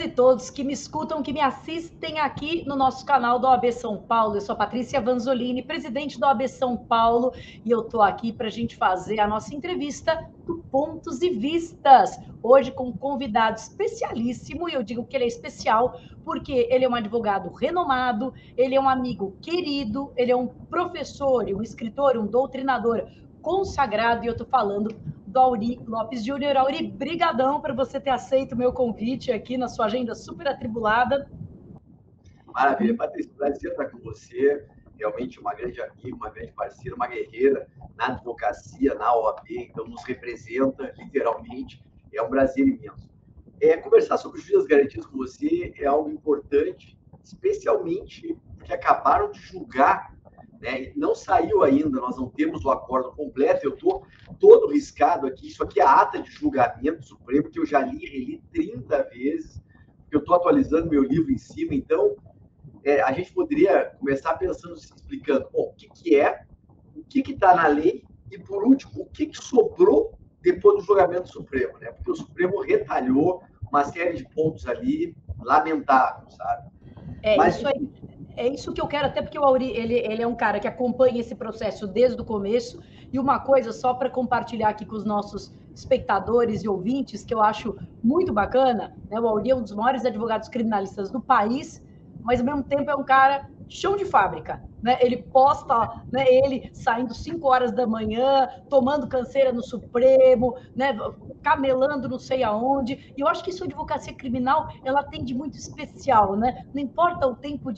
todos que me escutam, que me assistem aqui no nosso canal do OAB São Paulo. Eu sou a Patrícia Vanzolini, presidente do OAB São Paulo, e eu estou aqui para a gente fazer a nossa entrevista do Pontos e Vistas. Hoje com um convidado especialíssimo, e eu digo que ele é especial porque ele é um advogado renomado, ele é um amigo querido, ele é um professor, um escritor, um doutrinador consagrado, e eu estou falando do Aury Lopes Júnior. Aury, brigadão por você ter aceito o meu convite aqui na sua agenda super atribulada. Maravilha, Patrícia, prazer estar com você. Realmente uma grande amiga, uma grande parceira, uma guerreira na advocacia, na OAB, então nos representa literalmente. É um prazer imenso. Conversar sobre juízes garantias com você é algo importante, especialmente porque acabaram de julgar, né? Não saiu ainda, nós não temos o acordo completo. Eu estou todo riscado aqui. Isso aqui é a ata de julgamento supremo, que eu já li e reli 30 vezes, porque eu estou atualizando meu livro em cima. Então, a gente poderia começar pensando, explicando o que é, o que está na lei e, por último, o que sobrou depois do julgamento supremo, né? Porque o Supremo retalhou uma série de pontos ali lamentáveis, sabe? Mas isso aí. É isso que eu quero, até porque o Aury, ele é um cara que acompanha esse processo desde o começo. E uma coisa, só para compartilhar aqui com os nossos espectadores e ouvintes, que eu acho muito bacana, né? O Aury é um dos maiores advogados criminalistas do país, mas ao mesmo tempo é um cara chão de fábrica, né? Ele posta, né, ele saindo 5 horas da manhã, tomando canseira no Supremo, né, camelando não sei aonde. E eu acho que isso, a advocacia criminal, ela tem de muito especial, né? Não importa o tempo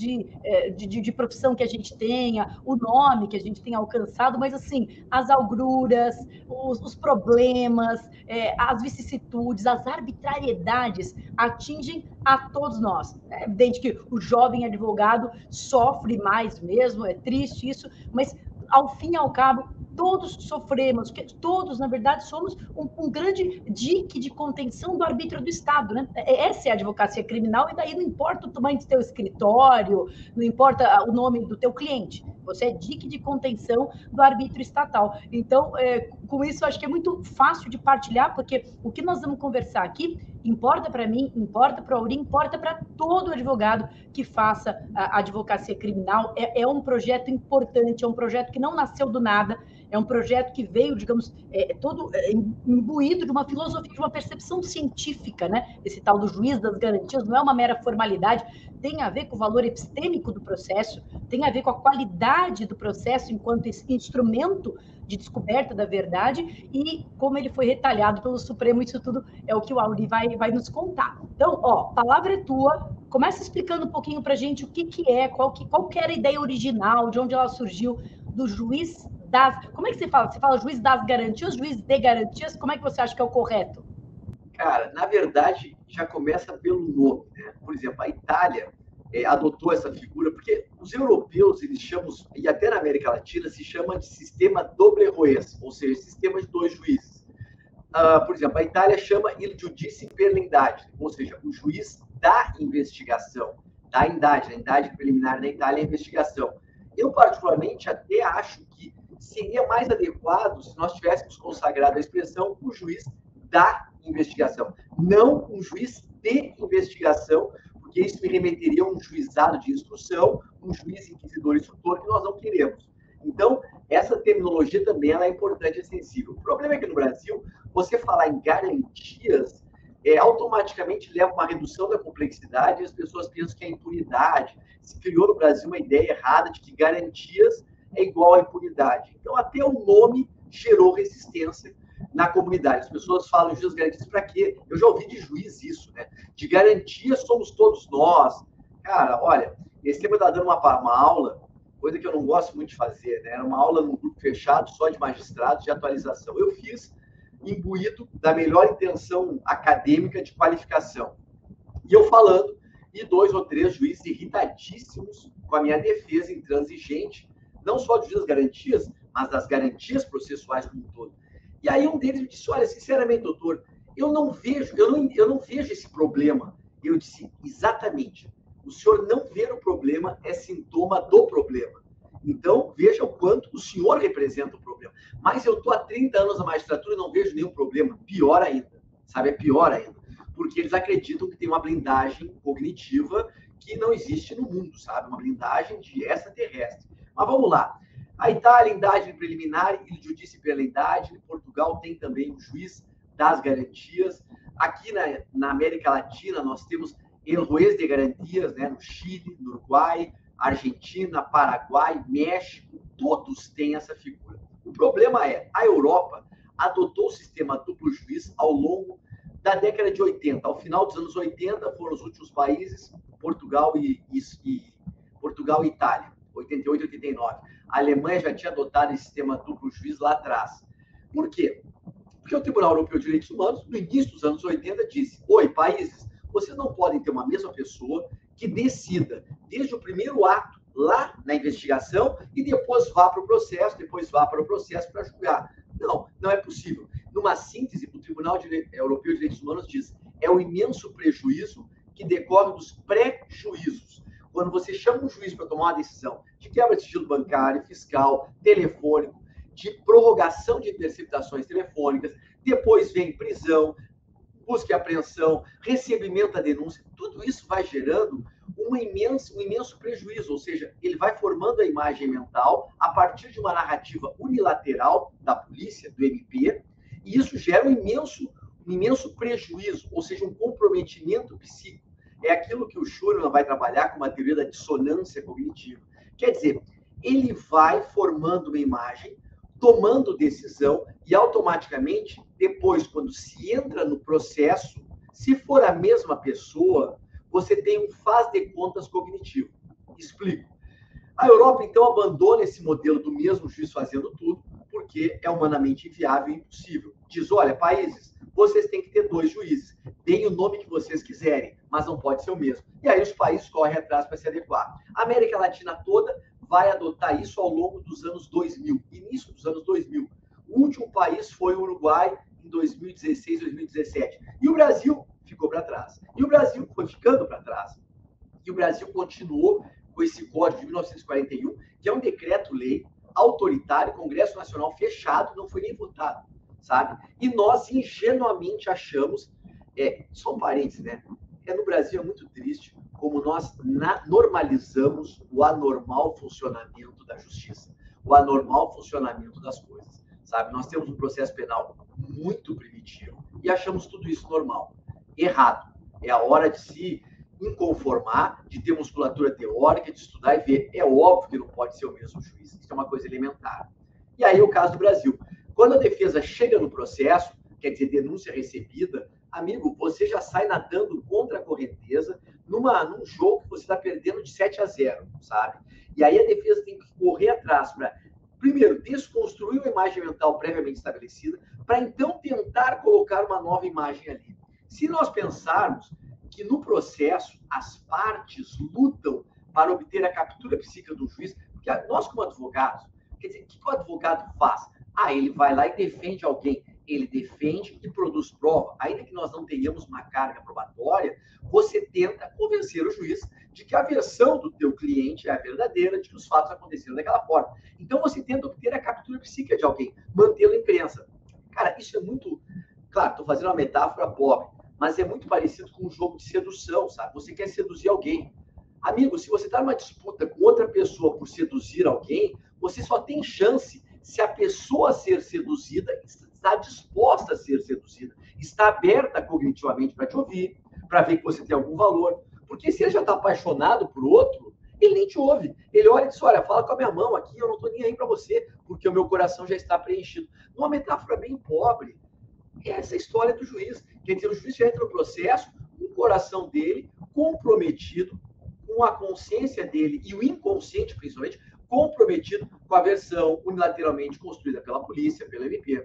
de profissão que a gente tenha, o nome que a gente tenha alcançado, mas assim, as agruras, os problemas, as vicissitudes, as arbitrariedades atingem a todos nós. É evidente que o jovem advogado sofre mais mesmo, é triste isso, mas ao fim e ao cabo, todos sofremos, porque todos, na verdade, somos um grande dique de contenção do arbítrio do Estado, né? Essa é a advocacia criminal, e daí não importa o tamanho do teu escritório, não importa o nome do teu cliente, você é dique de contenção do arbítrio estatal. Então, com isso, acho que é muito fácil de partilhar, porque o que nós vamos conversar aqui importa para mim, importa para o Aury, importa para todo advogado que faça a advocacia criminal. É um projeto importante, é um projeto que não nasceu do nada, é um projeto que veio, digamos, todo imbuído de uma filosofia, de uma percepção científica, né? Esse tal do juiz das garantias não é uma mera formalidade, tem a ver com o valor epistêmico do processo, tem a ver com a qualidade do processo enquanto instrumento de descoberta da verdade, e como ele foi retalhado pelo Supremo. Isso tudo é o que o Aury vai nos contar. Então, a palavra é tua. Começa explicando um pouquinho para a gente o que é, qual que era a ideia original, de onde ela surgiu, do juiz das... Como é que você fala? Você fala juiz das garantias, juiz de garantias? Como é que você acha que é o correto? Cara, na verdade, já começa pelo nome, né? Por exemplo, a Itália adotou essa figura, porque os europeus, eles chamam, e até na América Latina, se chama de sistema doble juez, ou seja, sistema de dois juízes. Por exemplo, a Itália chama il giudice per l'indagine, ou seja, o juiz da investigação, da indagem, a indagem preliminar na Itália é a investigação. Eu, particularmente, até acho que seria mais adequado se nós tivéssemos consagrado a expressão o juiz da investigação, não um juiz de investigação, porque isso me remeteria a um juizado de instrução, um juiz inquisidor instrutor, que nós não queremos. Então, essa terminologia também ela é importante e sensível. O problema é que no Brasil, você falar em garantias automaticamente leva a uma redução da complexidade, e as pessoas pensam que é impunidade. Se criou no Brasil uma ideia errada de que garantias é igual à impunidade. Então, até o nome gerou resistência na comunidade. As pessoas falam juiz garantias para quê? Eu já ouvi de juiz isso, né? De garantia somos todos nós. Cara, olha, esse tempo eu estava dando uma aula, coisa que eu não gosto muito de fazer, né? Era uma aula num grupo fechado, só de magistrados, de atualização. Eu fiz imbuído da melhor intenção acadêmica de qualificação. E eu falando, e 2 ou 3 juízes irritadíssimos com a minha defesa intransigente, não só de juiz das garantias, mas das garantias processuais como um todo. E aí um deles me disse, olha, sinceramente, doutor, eu não vejo esse problema. Eu disse, exatamente, o senhor não ver o problema é sintoma do problema. Então, veja o quanto o senhor representa o problema. Mas eu estou há 30 anos na magistratura e não vejo nenhum problema. Pior ainda, sabe? É pior ainda. porque eles acreditam que tem uma blindagem cognitiva que não existe no mundo, sabe? Uma blindagem de extraterrestre. Mas vamos lá. A Itália, indagem preliminar e judice pela indagem. Portugal tem também o juiz das garantias. Aqui na América Latina, nós temos el juez de garantias, né? No Chile, no Uruguai, Argentina, Paraguai, México, todos têm essa figura. O problema é, a Europa adotou o sistema duplo juiz ao longo da década de 80. Ao final dos anos 80, foram os últimos países, Portugal e Itália, 88 e 89. A Alemanha já tinha adotado esse sistema duplo juiz lá atrás. Por quê? Porque o Tribunal Europeu de Direitos Humanos, no início dos anos 80, disse: oi, países, vocês não podem ter uma mesma pessoa que decida desde o primeiro ato lá na investigação e depois vá para o processo, para julgar. Não, não é possível. Numa síntese, o Tribunal Europeu de Direitos Humanos diz: é o imenso prejuízo que decorre dos pré-juízos. Quando você chama um juiz para tomar uma decisão de quebra de sigilo bancário, fiscal, telefônico, de prorrogação de interceptações telefônicas, depois vem prisão, busca e apreensão, recebimento da denúncia, tudo isso vai gerando um imenso prejuízo, ou seja, ele vai formando a imagem mental a partir de uma narrativa unilateral da polícia, do MP, e isso gera um imenso prejuízo, ou seja, um comprometimento psíquico. É aquilo que o Schurman vai trabalhar com uma teoria da dissonância cognitiva. Quer dizer, ele vai formando uma imagem, tomando decisão e automaticamente, depois, quando se entra no processo, se for a mesma pessoa, você tem um faz de contas cognitivo. Explico. A Europa, então, abandona esse modelo do mesmo juiz fazendo tudo, porque é humanamente inviável e impossível. Diz, olha, países, vocês têm que ter 2 juízes. Deem o nome que vocês quiserem, mas não pode ser o mesmo. E aí os países correm atrás para se adequar. A América Latina toda vai adotar isso ao longo dos anos 2000, início dos anos 2000. O último país foi o Uruguai, em 2016, 2017. E o Brasil ficou para trás. E o Brasil foi ficando para trás. E o Brasil continuou com esse Código de 1941, que é um decreto-lei autoritário, Congresso Nacional fechado, não foi nem votado, sabe? E nós ingenuamente achamos, só um parênteses, né? No Brasil é muito triste como nós normalizamos o anormal funcionamento da justiça, o anormal funcionamento das coisas, sabe? Nós temos um processo penal muito primitivo e achamos tudo isso normal. Errado. É a hora de se inconformar, de ter musculatura teórica, de estudar e ver. É óbvio que não pode ser o mesmo juiz. Isso é uma coisa elementar. E aí o caso do Brasil. Quando a defesa chega no processo, quer dizer, denúncia recebida, amigo, você já sai nadando contra a correnteza num jogo que você está perdendo de 7-0, sabe? E aí a defesa tem que correr atrás para, primeiro, desconstruir uma imagem mental previamente estabelecida, para então tentar colocar uma nova imagem ali. Se nós pensarmos que no processo as partes lutam para obter a captura psíquica do juiz, porque nós como advogados, quer dizer, o que o advogado faz? Ele vai lá e defende alguém. Ele defende e produz prova. Ainda que nós não tenhamos uma carga probatória, você tenta convencer o juiz de que a versão do teu cliente é a verdadeira, de que os fatos aconteceram daquela forma. Então, você tenta obter a captura psíquica de alguém, mantê-lo em crença. Cara, isso é muito... Claro, estou fazendo uma metáfora pobre, mas é muito parecido com um jogo de sedução, sabe? Você quer seduzir alguém. Amigo, se você está numa disputa com outra pessoa por seduzir alguém, você só tem chance se a pessoa a ser seduzida está disposta a ser seduzida, está aberta cognitivamente para te ouvir, para ver que você tem algum valor. Porque se ele já está apaixonado por outro, ele nem te ouve. Ele olha e diz, olha, fala com a minha mão aqui, eu não estou nem aí para você, porque o meu coração já está preenchido. Numa metáfora bem pobre, essa história do juiz. Quer dizer, o juiz já entra no processo com o coração dele comprometido, com a consciência dele e o inconsciente, principalmente, comprometido com a versão unilateralmente construída pela polícia, pela MP.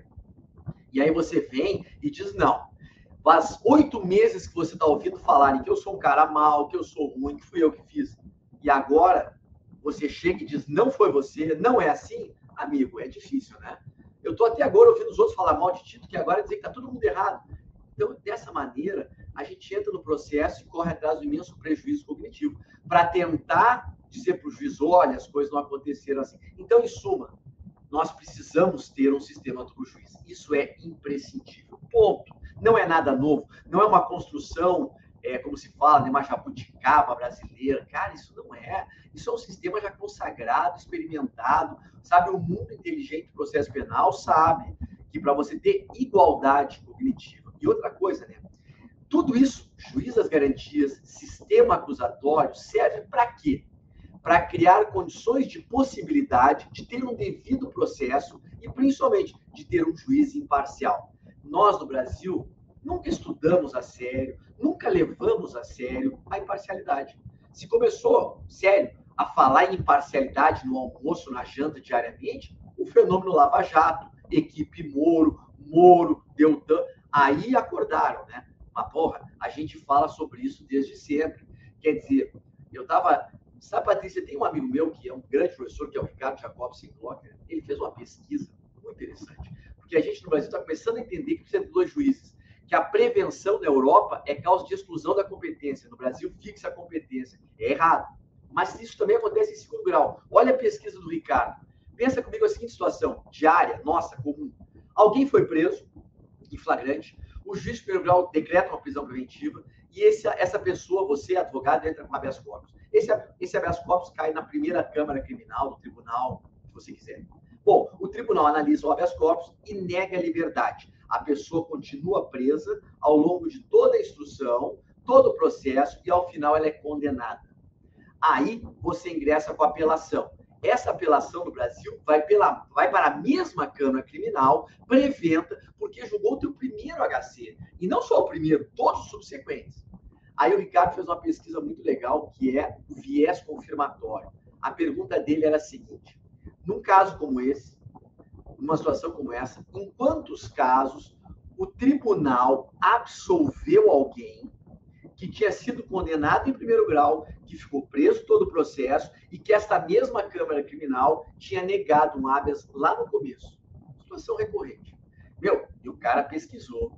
E aí você vem e diz, não, faz 8 meses que você está ouvindo falarem que eu sou um cara mau, que eu sou ruim, que fui eu que fiz. E agora você chega e diz, não foi você, não é assim? Amigo, é difícil, né? Eu estou até agora ouvindo os outros falar mal de Tito, que agora dizer que está todo mundo errado. Então, dessa maneira, a gente entra no processo e corre atrás do imenso prejuízo cognitivo para tentar dizer para o juiz, olha, as coisas não aconteceram assim. Então, em suma, nós precisamos ter um sistema duplo juiz. Isso é imprescindível. Ponto. não é nada novo, não é uma construção, como se fala, né, uma jabuticaba brasileira. Cara, isso não é. Isso é um sistema já consagrado, experimentado, sabe? O mundo inteligente do processo penal sabe que para você ter igualdade cognitiva. E outra coisa, né? Tudo isso, juiz das garantias, sistema acusatório, serve para quê? Para criar condições de possibilidade de ter um devido processo e, principalmente, de ter um juiz imparcial. Nós, no Brasil, nunca estudamos a sério, nunca levamos a sério a imparcialidade. Se começou, sério, a falar em imparcialidade no almoço, na janta, diariamente, o fenômeno Lava Jato, equipe Moro, Deltan, aí acordaram, né? Mas, porra, a gente fala sobre isso desde sempre. Quer dizer, eu estava... Sabe, Patrícia, tem um amigo meu que é um grande professor, que é o Ricardo Jacobson Glocker. Ele fez uma pesquisa muito interessante. Porque a gente no Brasil está começando a entender que precisa de 2 juízes. Que a prevenção na Europa é causa de exclusão da competência. No Brasil, fixa a competência. É errado. Mas isso também acontece em segundo grau. Olha a pesquisa do Ricardo. Pensa comigo a seguinte situação, diária, nossa, comum. Alguém foi preso em flagrante, o juiz de primeiro grau decreta uma prisão preventiva e essa pessoa, você, advogado, entra com habeas corpus. Esse habeas corpus cai na primeira Câmara Criminal, no tribunal, que você quiser. Bom, o tribunal analisa o habeas corpus e nega a liberdade. A pessoa continua presa ao longo de toda a instrução, todo o processo e, ao final, ela é condenada. Aí, você ingressa com a apelação. Essa apelação no Brasil vai para a mesma Câmara Criminal, preventa, porque julgou o teu primeiro HC. E não só o primeiro, todos os subsequentes. Aí o Ricardo fez uma pesquisa muito legal, que é o viés confirmatório. A pergunta dele era a seguinte: num caso como esse, numa situação como essa, em quantos casos o tribunal absolveu alguém que tinha sido condenado em primeiro grau, que ficou preso todo o processo e que esta mesma Câmara Criminal tinha negado um habeas lá no começo? Situação recorrente. Meu, e o cara pesquisou.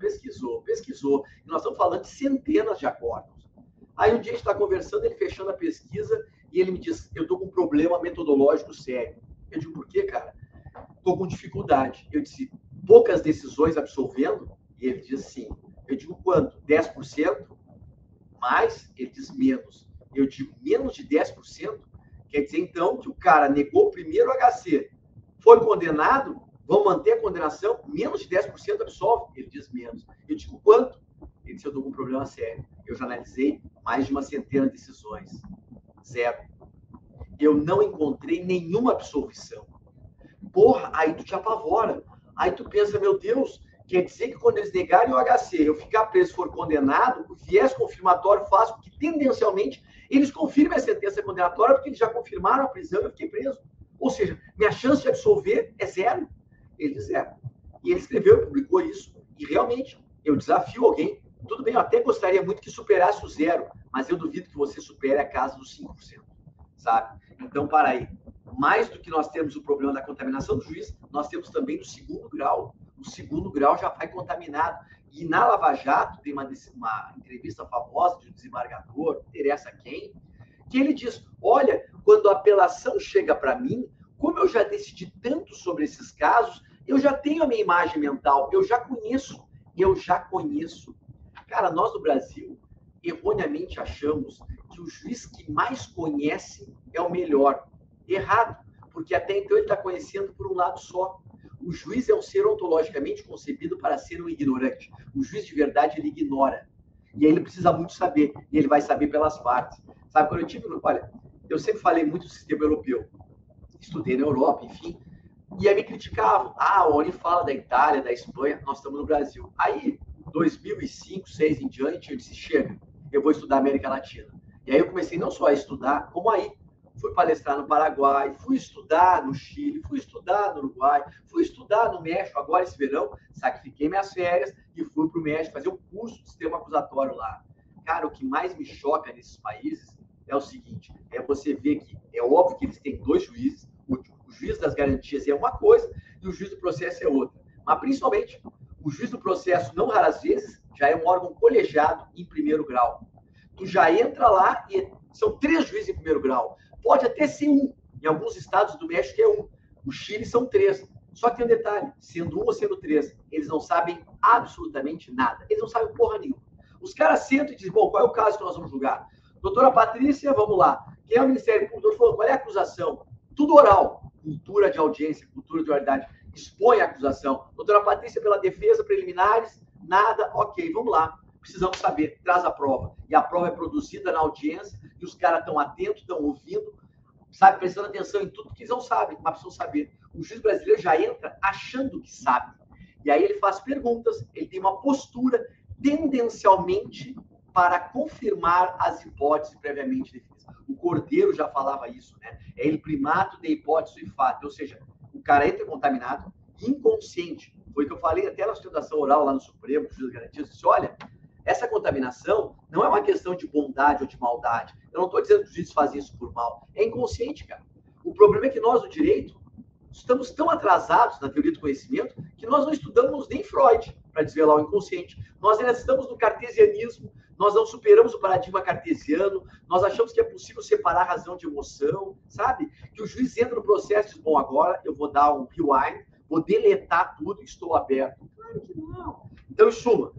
E nós estamos falando de centenas de acordos. Aí um dia a gente está conversando, ele fechando a pesquisa, e ele me diz: eu estou com um problema metodológico sério. Eu digo: por quê, cara? Estou com dificuldade. Eu disse: poucas decisões absolvendo? E ele diz: sim. Eu digo: quanto? 10%? Mais? Ele diz: menos. Eu digo: menos de 10%? Quer dizer, então, que o cara negou o primeiro HC, foi condenado, vão manter a condenação, menos de 10% absolve? Ele diz: menos. Eu digo: quanto? Ele disse: eu estou com um problema sério. Eu já analisei mais de uma centena de decisões. 0. Eu não encontrei nenhuma absolvição. Porra, aí tu te apavora. Aí tu pensa: meu Deus, quer dizer que quando eles negarem o HC, eu ficar preso, for condenado, o viés confirmatório faz com que, tendencialmente, eles confirmem a sentença condenatória, porque eles já confirmaram a prisão e eu fiquei preso. Ou seja, minha chance de absolver é 0. Ele diz 0. E ele escreveu e publicou isso. E realmente, eu desafio alguém. Tudo bem, eu até gostaria muito que superasse o 0, mas eu duvido que você supere a casa dos 5%. Sabe? Então, para aí. Mais do que nós temos o problema da contaminação do juiz, nós temos também do segundo grau. O segundo grau já vai contaminado. E na Lava Jato, tem uma entrevista famosa de um desembargador, não interessa quem, que ele diz: olha, quando a apelação chega para mim, como eu já decidi tanto sobre esses casos, eu já tenho a minha imagem mental, eu já conheço. Cara, nós no Brasil, erroneamente achamos que o juiz que mais conhece é o melhor. Errado, porque até então ele está conhecendo por um lado só. O juiz é um ser ontologicamente concebido para ser um ignorante. O juiz de verdade, ele ignora. E aí ele precisa muito saber, e ele vai saber pelas partes. Sabe, quando eu tive... Olha, eu sempre falei muito do sistema europeu. Estudei na Europa, enfim. E aí me criticavam. Ah, o Oni fala da Itália, da Espanha, nós estamos no Brasil. Aí, 2005, 2006 em diante, eu disse: chega, eu vou estudar América Latina. E aí eu comecei não só a estudar, como aí. Fui palestrar no Paraguai, fui estudar no Chile, fui estudar no Uruguai, fui estudar no México, agora esse verão, sacrifiquei minhas férias e fui para o México fazer um curso de sistema acusatório lá. Cara, o que mais me choca nesses países é o seguinte: é você ver que é óbvio que eles têm 2 juízes, o juiz das garantias é uma coisa e o juiz do processo é outra. Mas, principalmente, o juiz do processo, não raras vezes, já é um órgão colegiado em primeiro grau. Tu já entra lá e são 3 juízes em primeiro grau. Pode até ser 1. Em alguns estados do México é 1. No Chile são 3. Só que tem um detalhe, sendo um ou sendo três, eles não sabem absolutamente nada. Eles não sabem porra nenhuma. Os caras sentam e dizem, bom, qual é o caso que nós vamos julgar? Doutora Patrícia, vamos lá. Quem é o Ministério Público? O doutor falou, qual é a acusação? Tudo oral. Cultura de audiência, cultura de oralidade. Expõe a acusação. Doutora Patrícia, pela defesa, preliminares, nada, ok, vamos lá. Precisamos saber, traz a prova. E a prova é produzida na audiência, e os caras estão atentos, estão ouvindo, sabe, prestando atenção em tudo que eles não sabem, mas precisam saber. O juiz brasileiro já entra achando que sabe. E aí ele faz perguntas, ele tem uma postura tendencialmente para confirmar as hipóteses previamente definidas. O Cordeiro já falava isso, né? É ele primato de hipótese e fato. Ou seja, o cara entra contaminado, inconsciente. Foi o que eu falei até na sustentação oral lá no Supremo, o juiz das garantias, disse, olha, essa contaminação não é uma questão de bondade ou de maldade. Eu não estou dizendo que os juízes fazem isso por mal. É inconsciente, cara. O problema é que nós, no direito, estamos tão atrasados na teoria do conhecimento que nós não estudamos nem Freud para desvelar o inconsciente. Nós ainda estamos no cartesianismo, nós não superamos o paradigma cartesiano, nós achamos que é possível separar razão de emoção, sabe? Que o juiz entra no processo e diz, bom, agora eu vou dar um rewind, vou deletar tudo e estou aberto. Claro que não. Então, em suma,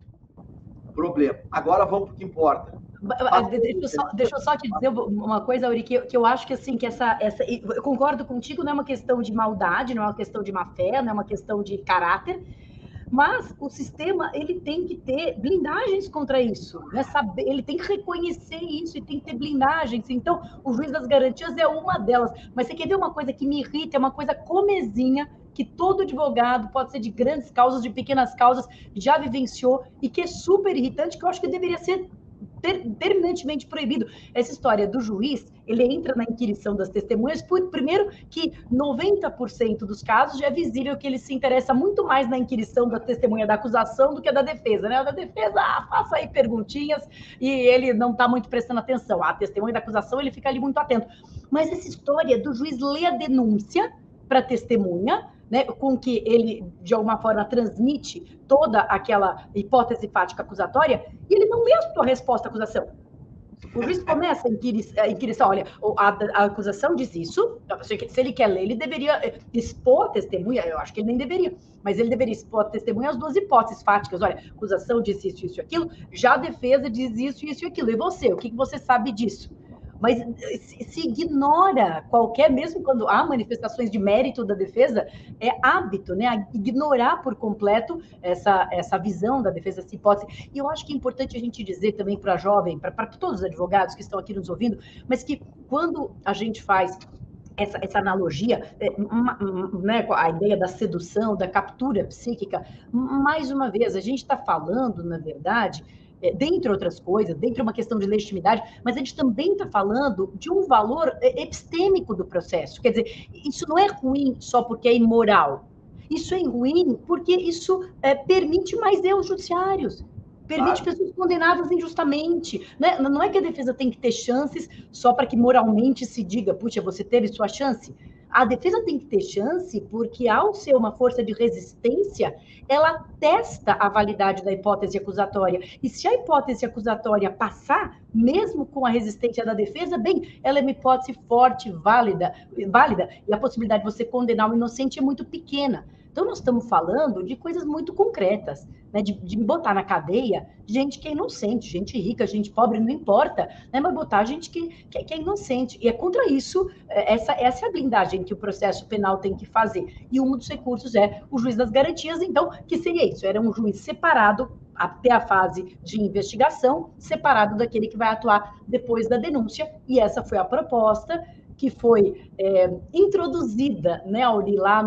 problema. Agora vamos para o que importa. Deixa eu só te dizer uma coisa, Auri, que eu acho que assim, que eu concordo contigo, não é uma questão de maldade, não é uma questão de má fé, não é uma questão de caráter, mas o sistema, ele tem que ter blindagens contra isso, né? Ele tem que reconhecer isso e tem que ter blindagens. Então, o juiz das garantias é uma delas. Mas você quer ver uma coisa que me irrita, é uma coisa comezinha, que todo advogado, pode ser de grandes causas, de pequenas causas, já vivenciou e que é super irritante, que eu acho que deveria ser terminantemente proibido. Essa história do juiz, ele entra na inquirição das testemunhas, primeiro que 90% dos casos já é visível que ele se interessa muito mais na inquirição da testemunha da acusação do que da defesa, né? A da defesa, faça aí perguntinhas e ele não está muito prestando atenção. A testemunha da acusação, ele fica ali muito atento. Mas essa história do juiz ler a denúncia para a testemunha, né, com que ele, de alguma forma, transmite toda aquela hipótese fática acusatória, e ele não lê a sua resposta à acusação. O juiz começa a inquirição, olha, a acusação diz isso, se ele quer ler, ele deveria expor a testemunha, eu acho que ele nem deveria, mas ele deveria expor a testemunha as duas hipóteses fáticas, olha, a acusação diz isso, isso e aquilo, já a defesa diz isso e aquilo, e você, o que você sabe disso? Mas se ignora qualquer, mesmo quando há manifestações de mérito da defesa, é hábito, né? Ignorar por completo essa visão da defesa, essa hipótese. E eu acho que é importante a gente dizer também para a jovem, para todos os advogados que estão aqui nos ouvindo, mas que quando a gente faz essa analogia, né, com a ideia da sedução, da captura psíquica, mais uma vez, a gente está falando, na verdade, dentre outras coisas, dentre uma questão de legitimidade, mas a gente também está falando de um valor epistêmico do processo. Quer dizer, isso não é ruim só porque é imoral. Isso é ruim porque isso permite mais erros judiciários, permite pessoas condenadas injustamente. Né? Não é que a defesa tem que ter chances só para que moralmente se diga, puxa, você teve sua chance. A defesa tem que ter chance porque, ao ser uma força de resistência, ela testa a validade da hipótese acusatória. E se a hipótese acusatória passar, mesmo com a resistência da defesa, bem, ela é uma hipótese forte, válida, e a possibilidade de você condenar um inocente é muito pequena. Então, nós estamos falando de coisas muito concretas, né? De botar na cadeia gente que é inocente, gente rica, gente pobre, não importa, né? Mas botar gente que é inocente. E é contra isso, essa é a blindagem que o processo penal tem que fazer. E um dos recursos é o juiz das garantias, então, que seria isso? Era um juiz separado até a fase de investigação, separado daquele que vai atuar depois da denúncia. E essa foi a proposta que foi introduzida, né, Auri, lá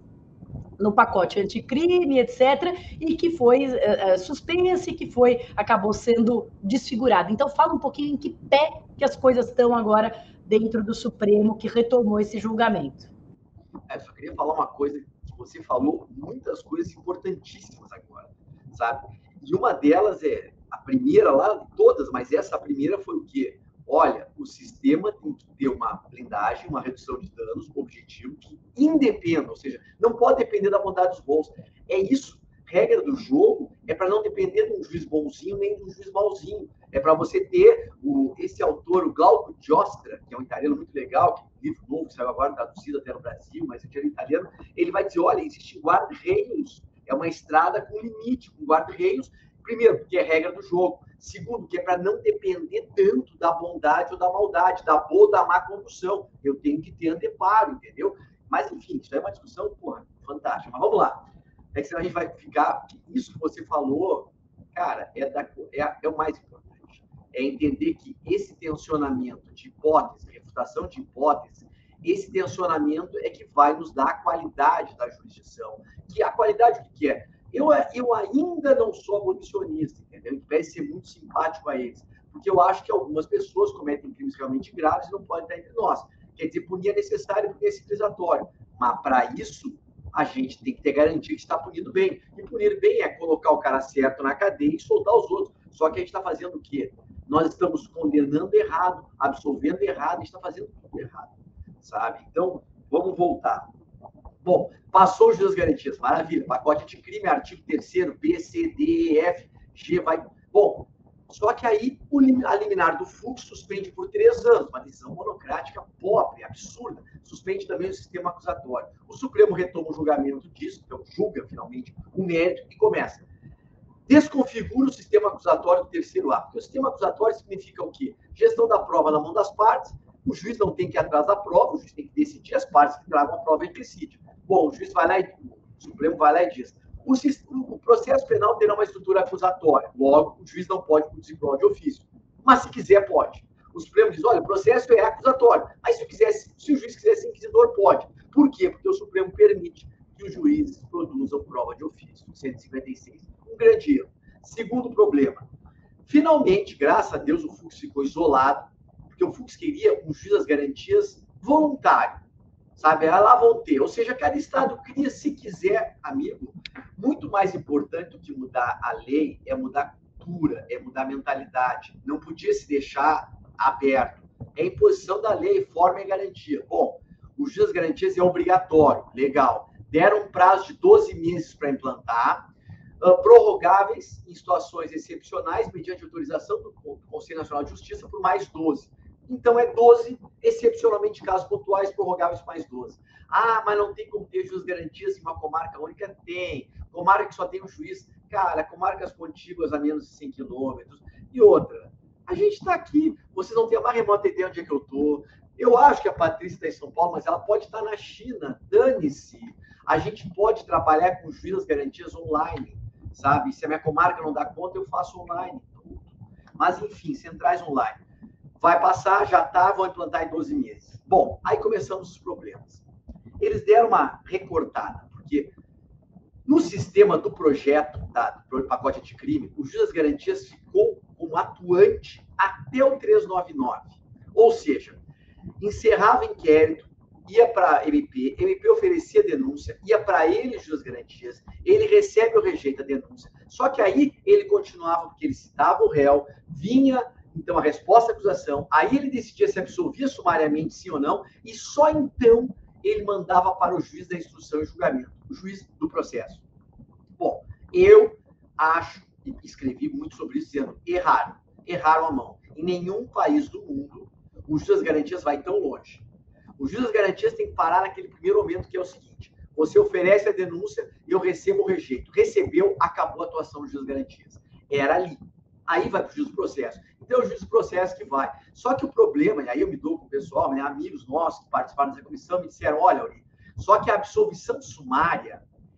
no pacote anticrime, etc., e que foi suspensa e que acabou sendo desfigurada. Então, fala um pouquinho em que pé que as coisas estão agora dentro do Supremo, que retomou esse julgamento. Só queria falar uma coisa, que você falou muitas coisas importantíssimas agora, sabe? E uma delas é, a primeira lá, todas, mas essa primeira foi o quê? Olha, o sistema tem que ter uma blindagem, uma redução de danos, um objetivo que independa, ou seja, não pode depender da vontade dos bons. É isso. Regra do jogo é para não depender de um juiz bonzinho nem de um juiz malzinho. É para você ter esse autor, o Glauco Giostra, que é um italiano muito legal, que é um livro novo, que saiu agora traduzido até no Brasil, mas é italiano, ele vai dizer, olha, existe guarda-reios, é uma estrada com limite, com guarda-reios, primeiro, porque é regra do jogo. Segundo, que é para não depender tanto da bondade ou da maldade, da boa ou da má condução. Eu tenho que ter anteparo, entendeu? Mas, enfim, isso é uma discussão, porra, fantástica. Mas vamos lá. É que senão a gente vai ficar... Isso que você falou, cara, é o mais importante. É entender que esse tensionamento de hipótese, refutação de hipótese, esse tensionamento é que vai nos dar a qualidade da jurisdição. Que a qualidade, o que é? Eu ainda não sou abolicionista, entendeu? Deve ser muito simpático a eles. Porque eu acho que algumas pessoas cometem crimes realmente graves e não podem estar entre nós. Quer dizer, punir é necessário, punir é civilizatório. Mas, para isso, a gente tem que ter garantia que está punindo bem. E punir bem é colocar o cara certo na cadeia e soltar os outros. Só que a gente está fazendo o quê? Nós estamos condenando errado, absolvendo errado, a gente está fazendo tudo errado, sabe? Então, vamos voltar. Bom, passou os dias garantias, maravilha. Pacote de crime, artigo 3º, B, C, D, E, F, G, vai... Bom, só que aí a liminar do Fux suspende por 3 anos, uma decisão monocrática pobre, absurda. Suspende também o sistema acusatório. O Supremo retoma o julgamento disso, então julga finalmente o mérito e começa. Desconfigura o sistema acusatório do 3º ato. Porque o sistema acusatório significa o quê? Gestão da prova na mão das partes, o juiz não tem que ir atrás da prova, o juiz tem que decidir, as partes que tragam a prova, ele decide. Bom, o juiz vai lá o Supremo vai lá e diz, o processo penal terá uma estrutura acusatória, logo, o juiz não pode produzir prova de ofício, mas se quiser, pode. O Supremo diz, olha, o processo é acusatório, mas se o juiz quiser ser inquisidor, pode. Por quê? Porque o Supremo permite que os juízes produzam prova de ofício, 156. Um grande erro. Segundo problema, finalmente, graças a Deus, o Fux ficou isolado, porque o Fux queria um juiz das garantias voluntário, sabe? Lá vão ter. Ou seja, cada Estado cria, se quiser, amigo. Muito mais importante do que mudar a lei é mudar a cultura, é mudar a mentalidade. Não podia se deixar aberto. É imposição da lei, forma e garantia. Bom, o juiz das garantias é obrigatório, legal. Deram um prazo de 12 meses para implantar, prorrogáveis em situações excepcionais, mediante autorização do Conselho Nacional de Justiça, por mais 12. Então, é 12, excepcionalmente, casos pontuais, prorrogáveis mais 12. Ah, mas não tem como ter juiz garantias em uma comarca única? Tem. Comarca que só tem um juiz. Cara, comarcas contíguas a menos de 100 quilômetros. E outra, a gente está aqui. Vocês não têm a mais remota ideia onde é que eu estou. Eu acho que a Patrícia está em São Paulo, mas ela pode estar na China. Dane-se. A gente pode trabalhar com juiz das garantias online, sabe? Se a minha comarca não dá conta, eu faço online. Mas, enfim, centrais online. Vai passar, já está, vão implantar em 12 meses. Bom, aí começamos os problemas. Eles deram uma recortada, porque no sistema do projeto, do pacote de crime, o juiz das garantias ficou como atuante até o 399. Ou seja, encerrava inquérito, ia para a MP oferecia denúncia, ia para ele, juiz das garantias, ele recebe ou rejeita a denúncia. Só que aí ele continuava, porque ele citava o réu, vinha... Então, a resposta à acusação, aí ele decidia se absolvia sumariamente, sim ou não, e só então ele mandava para o juiz da instrução e julgamento, o juiz do processo. Bom, eu acho, e escrevi muito sobre isso, dizendo, erraram a mão. Em nenhum país do mundo o juiz das garantias vai tão longe. O juiz das garantias tem que parar naquele primeiro momento, que é o seguinte, você oferece a denúncia e eu recebo ou rejeito. Recebeu, acabou a atuação do juiz das garantias. Era ali. Aí vai para o juiz do processo. Então, é o juiz do processo que vai. Só que o problema, e aí eu me dou com o pessoal, né, amigos nossos que participaram dessa comissão, me disseram, olha, Auri, só que a absolvição sumária,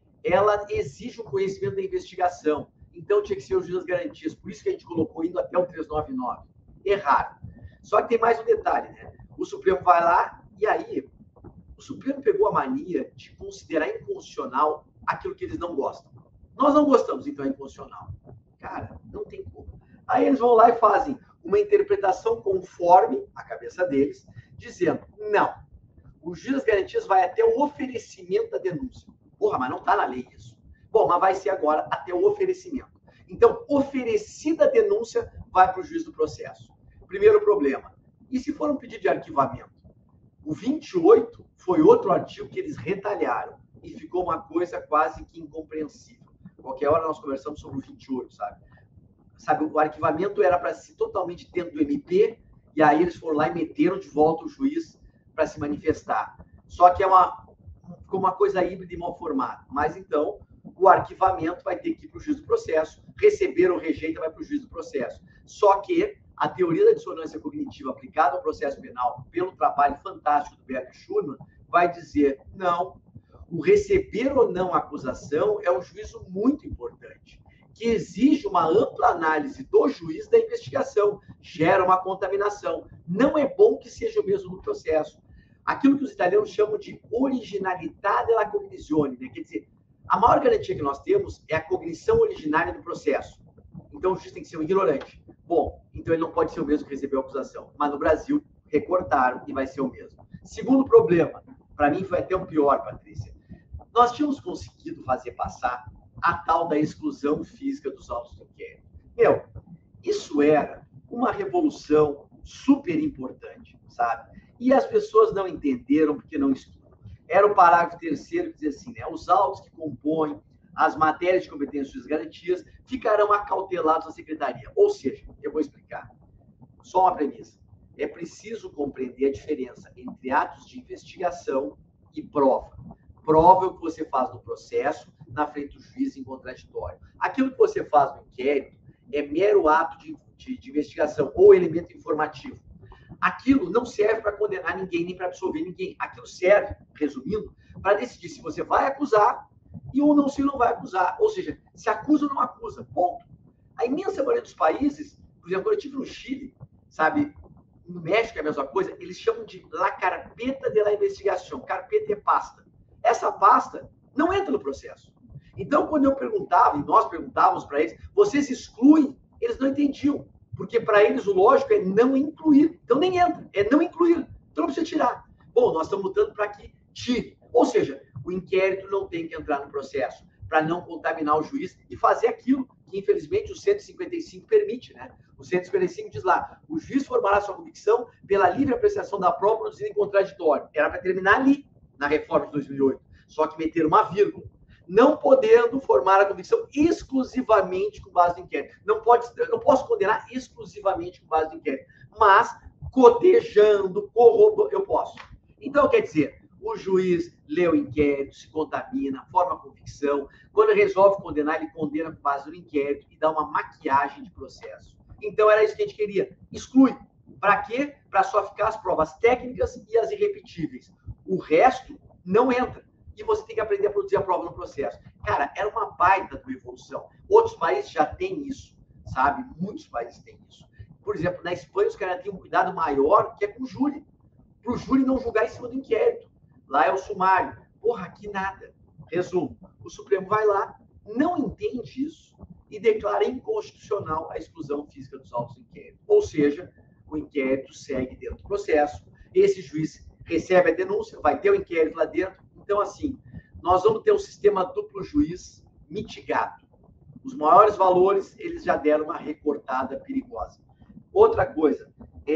ela exige o conhecimento da investigação. Então, tinha que ser o juiz das garantias. Por isso que a gente colocou indo até o 399. Errado. Só que tem mais um detalhe, né? O Supremo vai lá, e aí, o Supremo pegou a mania de considerar inconstitucional aquilo que eles não gostam. Nós não gostamos, então é inconstitucional. Cara, não tem como. Aí eles vão lá e fazem uma interpretação conforme a cabeça deles, dizendo, não, o juiz das garantias vai até o oferecimento da denúncia. Porra, mas não está na lei isso. Bom, mas vai ser agora até o oferecimento. Então, oferecida a denúncia, vai para o juiz do processo. Primeiro problema. E se for um pedido de arquivamento? O 28 foi outro artigo que eles retalharam e ficou uma coisa quase que incompreensível. Qualquer hora nós conversamos sobre o 28, sabe? O arquivamento era para ser totalmente dentro do MP, e aí eles foram lá e meteram de volta o juiz para se manifestar. Só que ficou uma coisa híbrida e mal formada. Mas, então, o arquivamento vai ter que ir para o juiz do processo, receber ou rejeita vai para o juiz do processo. Só que a teoria da dissonância cognitiva aplicada ao processo penal pelo trabalho fantástico do Bert Schumann vai dizer, não, o receber ou não a acusação é um juízo muito importante, que exige uma ampla análise do juiz da investigação, gera uma contaminação. Não é bom que seja o mesmo no processo. Aquilo que os italianos chamam de originalità della cognizione, né? Quer dizer, a maior garantia que nós temos é a cognição originária do processo. Então, o juiz tem que ser um ignorante. Bom, então ele não pode ser o mesmo que recebeu a acusação. Mas no Brasil, recortaram e vai ser o mesmo. Segundo problema, para mim foi até o pior, Patrícia. Nós tínhamos conseguido fazer passar a tal da exclusão física dos autos do inquérito. Isso era uma revolução super importante, sabe? E as pessoas não entenderam porque não estudam. Era o parágrafo 3º que dizia assim, né? Os autos que compõem as matérias de competências e garantias ficarão acautelados na secretaria. Ou seja, eu vou explicar. Só uma premissa. É preciso compreender a diferença entre atos de investigação e prova. Prova é o que você faz no processo, na frente do juiz em contraditório. Aquilo que você faz no inquérito é mero ato de investigação ou elemento informativo. Aquilo não serve para condenar ninguém, nem para absolver ninguém. Aquilo serve, resumindo, para decidir se você vai acusar e ou não se não vai acusar. Ou seja, se acusa ou não acusa. Ponto. A imensa maioria dos países, por exemplo, quando eu estive no Chile, sabe, no México é a mesma coisa, eles chamam de la carpeta de la investigación. Carpeta é pasta. Essa pasta não entra no processo. Então, quando eu perguntava, e nós perguntávamos para eles, vocês excluem? Eles não entendiam. Porque para eles o lógico é não incluir. Então nem entra, é não incluir. Então não precisa tirar. Bom, nós estamos lutando para que tire. Ou seja, o inquérito não tem que entrar no processo para não contaminar o juiz e fazer aquilo que, infelizmente, o 155 permite, né? O 155 diz lá, o juiz formará sua convicção pela livre apreciação da prova produzida em contraditório. Era para terminar ali, na reforma de 2008. Só que meter uma vírgula. Não podendo formar a convicção exclusivamente com base no inquérito. Não posso condenar exclusivamente com base no inquérito, mas cotejando, corroborando, eu posso. Então, quer dizer, o juiz lê o inquérito, se contamina, forma a convicção. Quando ele resolve condenar, ele condena com base no inquérito e dá uma maquiagem de processo. Então, era isso que a gente queria. Exclui. Para quê? Para só ficar as provas técnicas e as irrepetíveis. O resto não entra. E você tem que aprender a produzir a prova no processo. Cara, era uma baita de uma evolução. Outros países já têm isso, sabe? Muitos países têm isso. Por exemplo, na Espanha, os caras têm um cuidado maior que é com o júri. Para o júri não julgar em cima do inquérito. Lá é o sumário. Porra, aqui nada. Resumo, o Supremo vai lá, não entende isso e declara inconstitucional a exclusão física dos autos do inquérito. Ou seja, o inquérito segue dentro do processo, esse juiz recebe a denúncia, vai ter o inquérito lá dentro. Então, assim, nós vamos ter um sistema duplo juiz mitigado. Os maiores valores, eles já deram uma recortada perigosa. Outra coisa,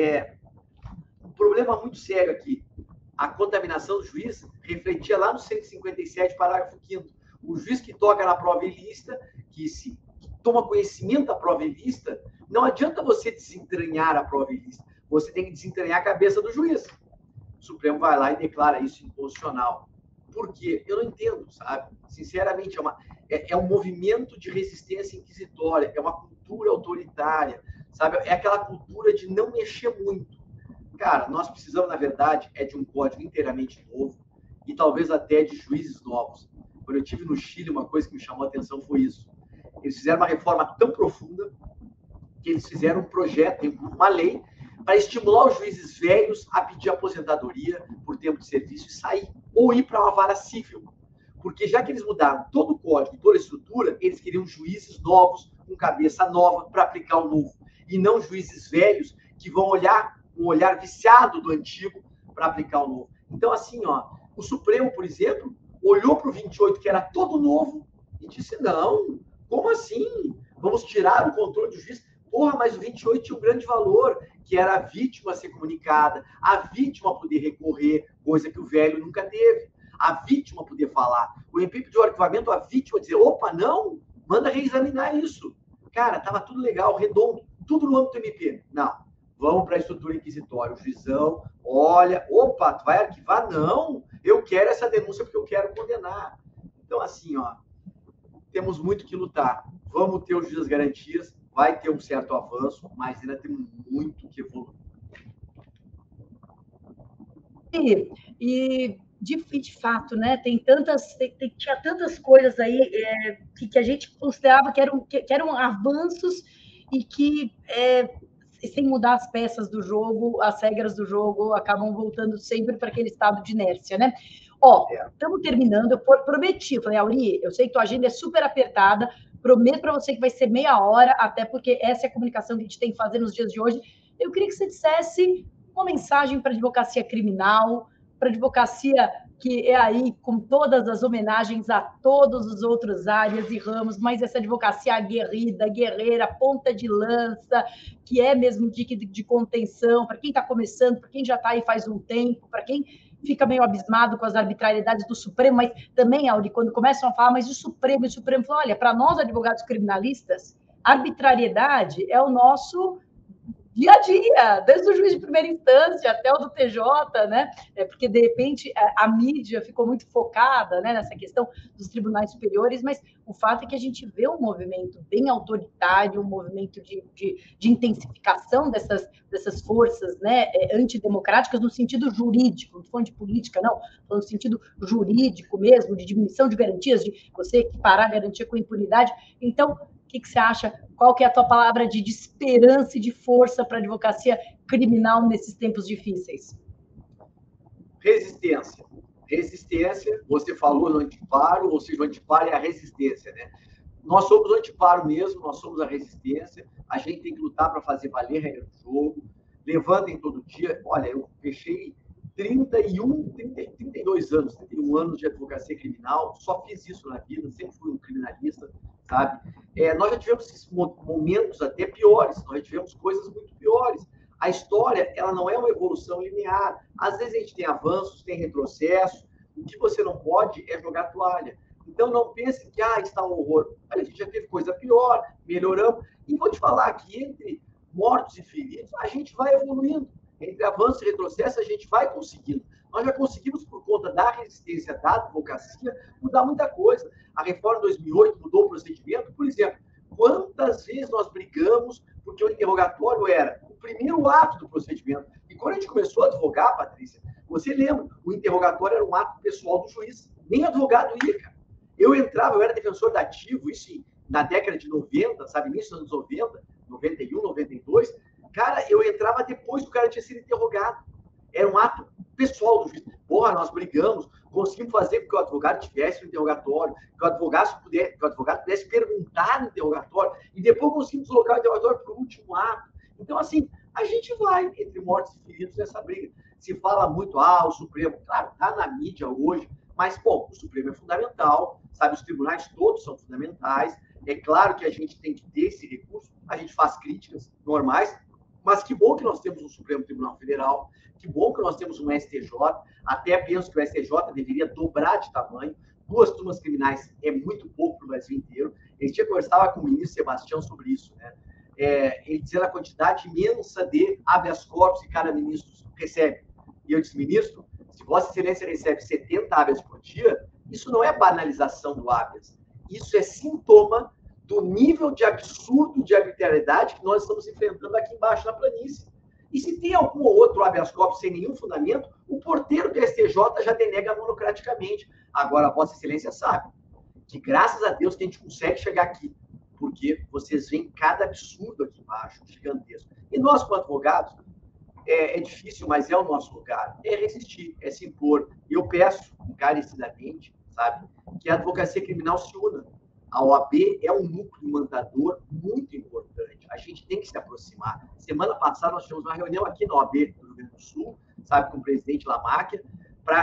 um problema muito sério aqui. A contaminação do juiz refletia lá no 157, parágrafo 5º. O juiz que toca na prova ilícita, que toma conhecimento da prova ilícita, não adianta você desentranhar a prova ilícita. Você tem que desentranhar a cabeça do juiz. O Supremo vai lá e declara isso inconstitucional. Por quê? Eu não entendo, sabe? Sinceramente, é um movimento de resistência inquisitória, é uma cultura autoritária, sabe? É aquela cultura de não mexer muito. Cara, nós precisamos, na verdade, de um código inteiramente novo e talvez até de juízes novos. Quando eu estive no Chile, uma coisa que me chamou a atenção foi isso. Eles fizeram uma reforma tão profunda que eles fizeram um projeto, uma lei, para estimular os juízes velhos a pedir aposentadoria por tempo de serviço e sair, ou ir para uma vara civil. Porque já que eles mudaram todo o código, toda a estrutura, eles queriam juízes novos, com cabeça nova, para aplicar o novo. E não juízes velhos que vão olhar um olhar viciado do antigo para aplicar o novo. Então, assim, o Supremo, por exemplo, olhou para o 28, que era todo novo, e disse, não, como assim? Vamos tirar o controle do juiz? Porra, mas o 28 tinha um grande valor, que era a vítima ser comunicada, a vítima poder recorrer, coisa que o velho nunca teve, a vítima poder falar. O MP pediu arquivamento, a vítima dizer, opa, não manda reexaminar isso. Cara, estava tudo legal, redondo, tudo no âmbito do MP. Não, vamos para a estrutura inquisitória. O juizão, olha, opa, tu vai arquivar? Não, eu quero essa denúncia porque eu quero condenar. Então, assim, ó, temos muito que lutar. Vamos ter o juiz das garantias, vai ter um certo avanço, mas ainda temos muito que evoluir. E de fato, né, tinha tantas coisas aí que a gente considerava que eram avanços e que, sem mudar as peças do jogo, as regras do jogo acabam voltando sempre para aquele estado de inércia, né? Ó, estamos terminando, eu prometi, eu falei, Auri, eu sei que tua agenda é super apertada, prometo para você que vai ser meia hora, até porque essa é a comunicação que a gente tem que fazer nos dias de hoje. Eu queria que você dissesse uma mensagem para a advocacia criminal, para a advocacia que é aí com todas as homenagens a todas as outras áreas e ramos, mas essa advocacia aguerrida, guerreira, ponta de lança, que é mesmo de contenção, para quem está começando, para quem já está aí faz um tempo, para quem fica meio abismado com as arbitrariedades do Supremo, mas também, Auri, quando começam a falar, mas o Supremo fala, olha, para nós advogados criminalistas, arbitrariedade é o nosso dia a dia, desde o juiz de primeira instância até o do TJ, né? Porque, de repente, a mídia ficou muito focada, né, nessa questão dos tribunais superiores, mas o fato é que a gente vê um movimento bem autoritário, um movimento de intensificação dessas forças, né, antidemocráticas no sentido jurídico, não estou falando de política, não, falando no sentido jurídico mesmo, de diminuição de garantias, de você equiparar a garantia com impunidade. Então, o que você acha? Qual que é a tua palavra de esperança e de força para a advocacia criminal nesses tempos difíceis? Resistência. Resistência, você falou no antiparo, ou seja, o antiparo é a resistência, né? Nós somos o antiparo mesmo, nós somos a resistência, a gente tem que lutar para fazer valer a regra do jogo, levantem todo dia. Olha, eu fechei 32 anos, 31 anos de advocacia criminal, só fiz isso na vida, sempre fui um criminalista, sabe? Nós já tivemos esses momentos até piores, nós já tivemos coisas muito piores. A história, ela não é uma evolução linear. Às vezes a gente tem avanços, tem retrocesso. O que você não pode é jogar toalha. Então não pense que está um horror. A gente já teve coisa pior, melhoramos. E vou te falar que entre mortos e feridos, a gente vai evoluindo. Entre avanço e retrocesso, a gente vai conseguindo. Nós já conseguimos, por conta da resistência da advocacia, mudar muita coisa. A reforma de 2008 mudou o procedimento, por exemplo. Quantas vezes nós brigamos porque o interrogatório era o primeiro ato do procedimento. E quando a gente começou a advogar, Patrícia, você lembra, o interrogatório era um ato pessoal do juiz. Nem advogado ia, cara. Eu era defensor dativo, isso na década de 90, sabe, início dos anos 90, 91, 92. Cara, eu entrava depois que o cara tinha sido interrogado. Era um ato pessoal do juiz. Porra, nós brigamos, conseguimos fazer com que o advogado tivesse um interrogatório, que o advogado pudesse perguntar no interrogatório, e depois conseguimos colocar o interrogatório para o último ato. Então, assim, a gente vai entre mortos e feridos nessa briga. Se fala muito, o Supremo, claro, está na mídia hoje, mas, bom, o Supremo é fundamental, sabe, os tribunais todos são fundamentais, é claro que a gente tem que ter esse recurso, a gente faz críticas normais, mas que bom que nós temos um Supremo Tribunal Federal, que bom que nós temos um STJ, até penso que o STJ deveria dobrar de tamanho, 2 turmas criminais é muito pouco para o Brasil inteiro. Esse dia eu conversava com o ministro Sebastião sobre isso, né? Ele dizendo a quantidade imensa de habeas corpus que cada ministro recebe. E eu disse, ministro, se Vossa Excelência recebe 70 habeas por dia, isso não é banalização do habeas, isso é sintoma do nível de absurdo de arbitrariedade que nós estamos enfrentando aqui embaixo na planície. E se tem algum ou outro habeas corpus sem nenhum fundamento, o porteiro do STJ já denega monocraticamente. Agora, Vossa Excelência sabe que, graças a Deus, que a gente consegue chegar aqui, porque vocês veem cada absurdo aqui embaixo, gigantesco. E nós, como advogados, é difícil, mas é o nosso lugar, é resistir, é se impor. E eu peço, encarecidamente, sabe, que a advocacia criminal se una. A OAB é um núcleo mandador muito importante. A gente tem que se aproximar. Semana passada, nós tivemos uma reunião aqui na OAB do Rio Grande do Sul, sabe, com o presidente Lamáquia, para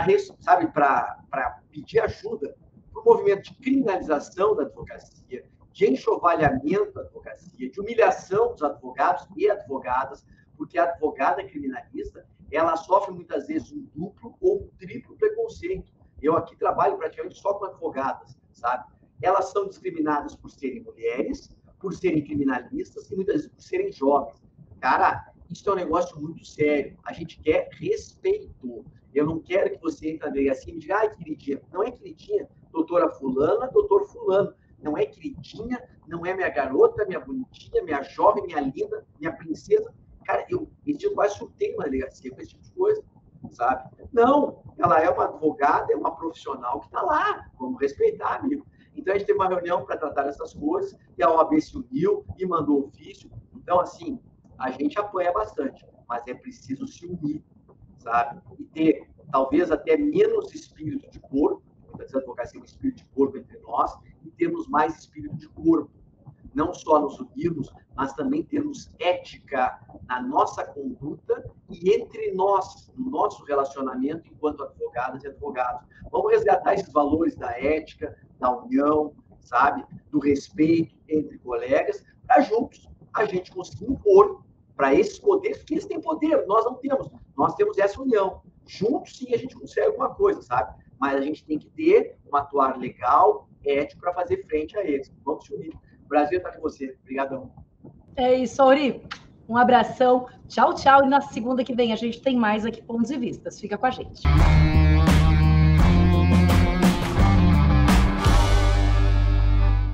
pedir ajuda para o movimento de criminalização da advocacia, de enxovalhamento da advocacia, de humilhação dos advogados e advogadas, porque a advogada criminalista, ela sofre muitas vezes um duplo ou um triplo preconceito. Eu aqui trabalho praticamente só com advogadas, sabe? elas são discriminadas por serem mulheres, por serem criminalistas e muitas vezes por serem jovens. Cara, isso é um negócio muito sério. A gente quer respeito. Eu não quero que você entre na delegacia e me diga, ai, queridinha. Não é queridinha, doutora fulana, doutor fulano. Não é queridinha, não é minha garota, minha bonitinha, minha jovem, minha linda, minha princesa. Cara, esse dia eu quase surtei na delegacia com esse tipo de coisa, sabe? Não, ela é uma advogada, é uma profissional que está lá. Vamos respeitar, amigo. Então, a gente teve uma reunião para tratar dessas coisas, e a OAB se uniu e mandou ofício. Então, assim, a gente apanha bastante, mas é preciso se unir, sabe? E ter, talvez, até menos espírito de porco, muitas vezes a advocacia é um espírito de porco entre nós, e termos mais espírito de corpo. Não só nos unirmos, mas também termos ética na nossa conduta e entre nós, no nosso relacionamento enquanto advogadas e advogados. Vamos resgatar esses valores da ética, da união, sabe? Do respeito entre colegas, para juntos a gente conseguir impor para esses poderes, porque eles têm poder, nós não temos. Nós temos essa união. Juntos, sim, a gente consegue alguma coisa, sabe? Mas a gente tem que ter um atuar legal, ético, para fazer frente a eles. Vamos se unir. O Brasil está com você. Obrigadão. É isso, Auri. Um abração. Tchau, tchau. E na segunda que vem a gente tem mais aqui Pontos e Vistas. Fica com a gente.